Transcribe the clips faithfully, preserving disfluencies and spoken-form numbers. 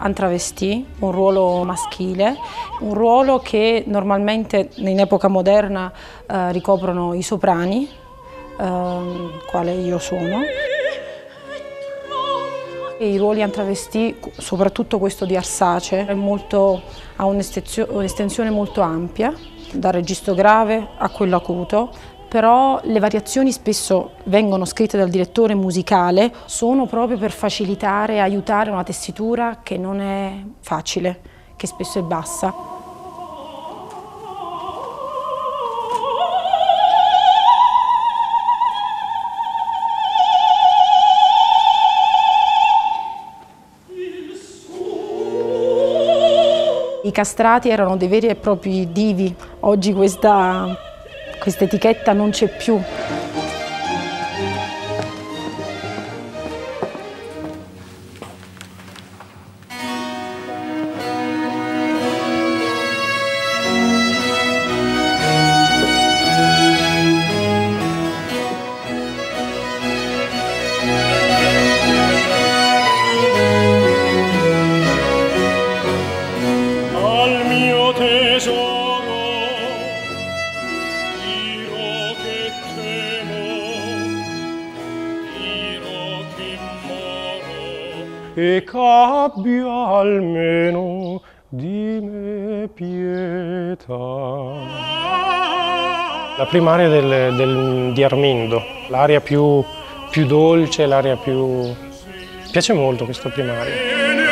un travestì, un ruolo maschile, un ruolo che normalmente in epoca moderna eh, ricoprono i soprani, eh, quale io sono. E i ruoli a travestì, soprattutto questo di Arsace, è molto, ha un'estensione molto ampia, dal registro grave a quello acuto, però le variazioni spesso vengono scritte dal direttore musicale, sono proprio per facilitare e aiutare una tessitura che non è facile, che spesso è bassa. I castrati erano dei veri e propri divi, oggi questa, questa etichetta non c'è più. E che abbia almeno di me pietà. La prima aria del, del, di Armindo, l'aria più, più dolce, l'aria più... Mi piace molto questa prima aria.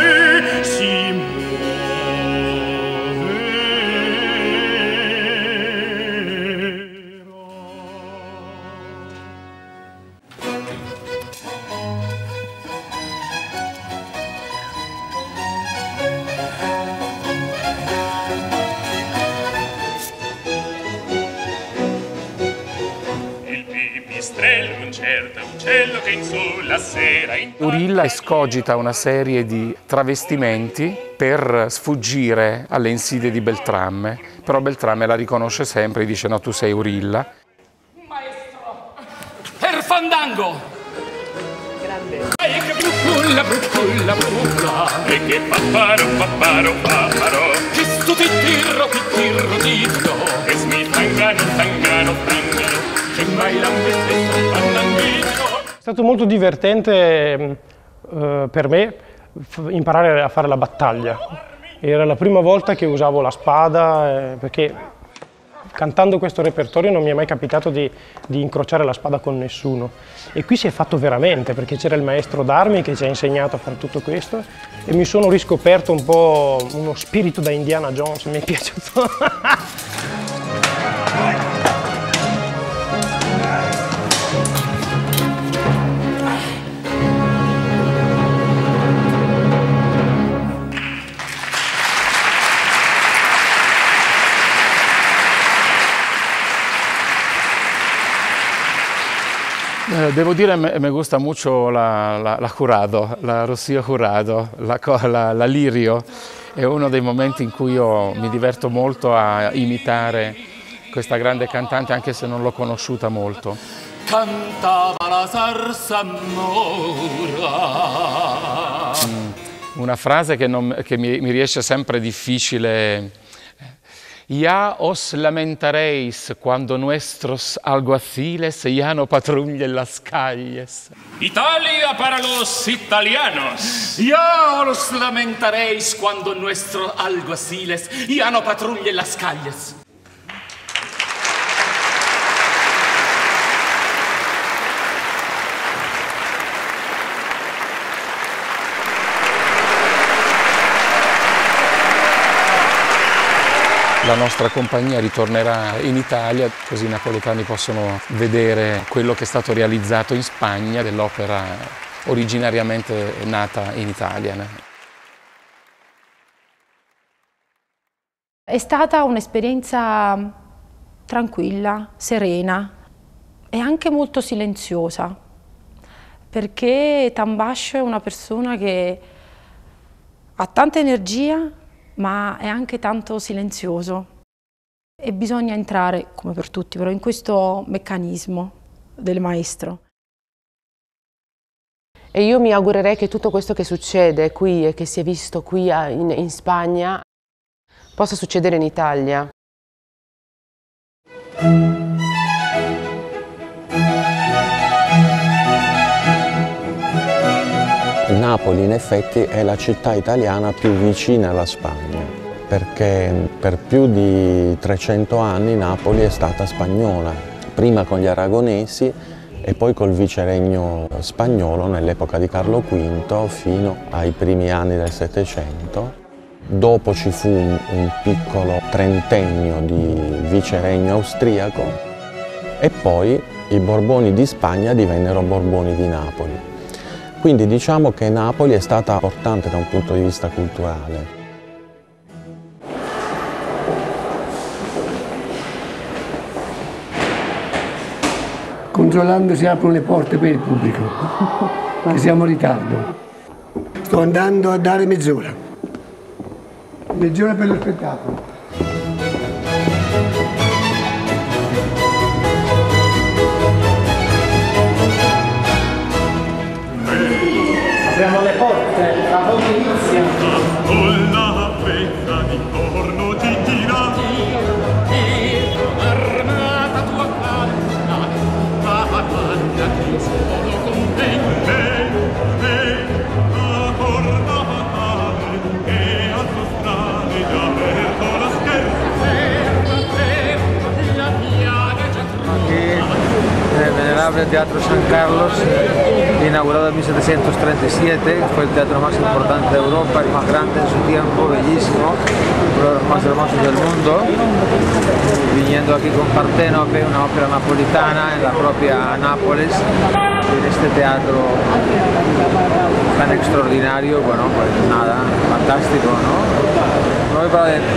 Un certo uccello che in sulla sera in... Urilla escogita una serie di travestimenti per sfuggire alle insidie di Beltrame, però Beltrame la riconosce sempre e dice no, tu sei Urilla. Maestro! Per fandango! Grande! E che bruculla, bruculla, bruculla! E che papparo, papparo, papparo! Che sto titirro, titirro, titirro! E smi tangano, tangano, tangano! È stato molto divertente eh, per me imparare a fare la battaglia. Era la prima volta che usavo la spada, eh, perché cantando questo repertorio non mi è mai capitato di, di incrociare la spada con nessuno. E qui si è fatto veramente, perché c'era il maestro d'armi che ci ha insegnato a fare tutto questo e mi sono riscoperto un po' uno spirito da Indiana Jones, mi è piaciuto. Devo dire, me gusta mucho la, la, la Jurado, la Rocío Jurado, la, la, la Lirio. È uno dei momenti in cui io mi diverto molto a imitare questa grande cantante, anche se non l'ho conosciuta molto. Cantava la zarzamora. Mm, una frase che, non, che mi, mi riesce sempre difficile. Ya os lamentaréis cuando nuestros alguaciles ya no patrullen las calles. Italia para los italianos. Ya os lamentaréis cuando nuestros alguaciles ya no patrullen las calles. La nostra compagnia ritornerà in Italia, così i napoletani possono vedere quello che è stato realizzato in Spagna dell'opera originariamente nata in Italia. È stata un'esperienza tranquilla, serena e anche molto silenziosa, perché Tambash è una persona che ha tanta energia, ma è anche tanto silenzioso e bisogna entrare, come per tutti, però in questo meccanismo del maestro. E io mi augurerei che tutto questo che succede qui e che si è visto qui in, in Spagna possa succedere in Italia. Napoli in effetti è la città italiana più vicina alla Spagna, perché per più di trecento anni Napoli è stata spagnola, prima con gli aragonesi e poi col viceregno spagnolo nell'epoca di Carlo quinto fino ai primi anni del Settecento. Dopo ci fu un, un piccolo trentennio di viceregno austriaco e poi i Borboni di Spagna divennero Borboni di Napoli. Quindi diciamo che Napoli è stata importante da un punto di vista culturale. Controllando si aprono le porte per il pubblico, che siamo in ritardo. Sto andando a dare mezz'ora. Mezz'ora per lo spettacolo. Apriamo le porte, la volta inizia. Con la fetta di corno ti tira. Armata tua canna, ma guarda che io sono con te. Ehi, ehi, la corna fatale, che autostrade già aperto la scherza. Ferma, ferma, la piaga già trovata. El venerable Teatro San Carlos, inaugurado en mil setecientos treinta y siete, fue el teatro más importante de Europa, el más grande en su tiempo, bellísimo, uno de los más hermosos del mundo, viniendo aquí con Partenope, una ópera napolitana en la propia Nápoles, en este teatro tan extraordinario, bueno, pues nada, fantástico, ¿no? Me voy para adentro.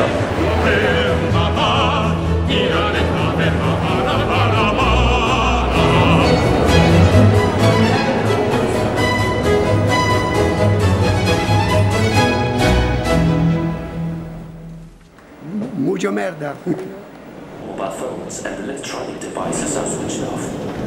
Mucha merda. Mobile phones and electronic devices are switched off.